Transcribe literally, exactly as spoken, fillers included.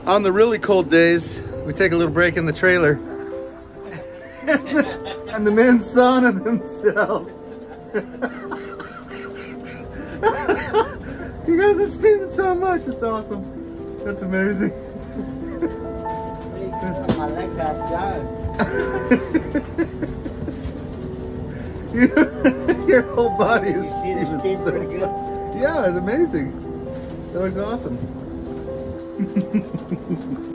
On the really cold days, we take a little break in the trailer. and, the, and the men sauna themselves. You guys are steaming so much, it's awesome. That's amazing. I like that job. Your whole body is You see the steaming steam so pretty good? much. Yeah, it's amazing. That looks awesome.